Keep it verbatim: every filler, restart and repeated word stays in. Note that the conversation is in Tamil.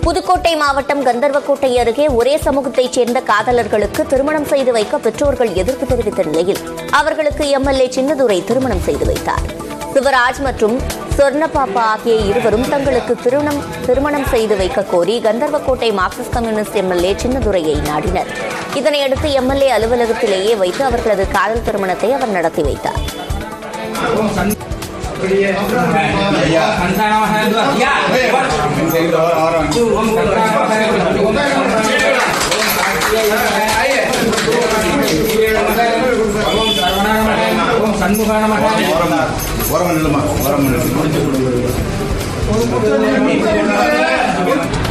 புதுக்கோட்டை மாவட்டம் கந்தர்வக்கோட்டை அருகே ஒரே சமூகத்தைச் சேர்ந்த காதலர்களுக்கு திருமணம் செய்து வைக்க பெற்றோர்கள் எதிர்ப்பு தெரிவித்த நிலையில் அவர்களுக்கு எம்எல்ஏ சின்னதுரை திருமணம் செய்து வைத்தார். சிவராஜ் மற்றும் சொர்ணபாப்பா ஆகிய இருவரும் தங்களுக்கு திருமணம் திருமணம் செய்து வைக்க கோரி கந்தர்வக்கோட்டை மார்க்சிஸ்ட் கம்யூனிஸ்ட் எம்எல்ஏ சின்னதுரையை நாடினர். இதனையடுத்து எம்எல்ஏ அலுவலகத்திலேயே வைத்து அவர்களது காதல் திருமணத்தை அவர் நடத்தி வைத்தார். சண்முகான